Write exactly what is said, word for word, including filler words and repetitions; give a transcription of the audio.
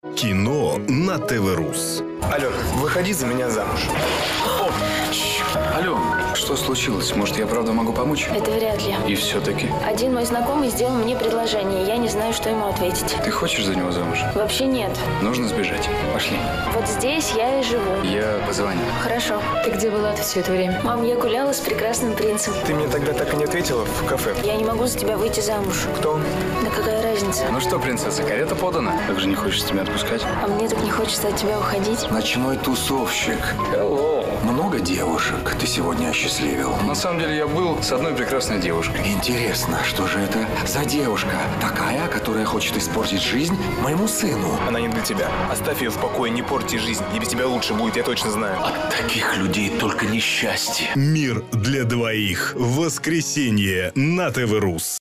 Кино на ТВ-Рус. Ален, выходи за меня замуж. О, Ален, что случилось? Может, я правда могу помочь? Это вряд ли. И все-таки? Один мой знакомый сделал мне предложение, я не знаю, что ему ответить. Ты хочешь за него замуж? Вообще нет. Нужно сбежать. Пошли. Вот здесь я и живу. Я позвоню. Хорошо. Ты где была все это время? Мам, я гуляла с прекрасным принцем. Ты мне тогда так и не ответила в кафе. Я не могу за тебя выйти замуж. Кто он? Да какая разница? Ну что, принцесса, карета подана? Как же не хочешь тебя отпускать? А мне так не хочется от тебя уходить. Ночной тусовщик. Hello. Много девушек ты сегодня осчастливил? На самом деле я был с одной прекрасной девушкой. Интересно, что же это за девушка? Такая, которая хочет испортить жизнь моему сыну. Она не для тебя. Оставь ее в покое, не порти жизнь. И без тебя лучше будет, я точно знаю. От таких людей только несчастье. Мир для двоих. Воскресенье на ТВ-Рус.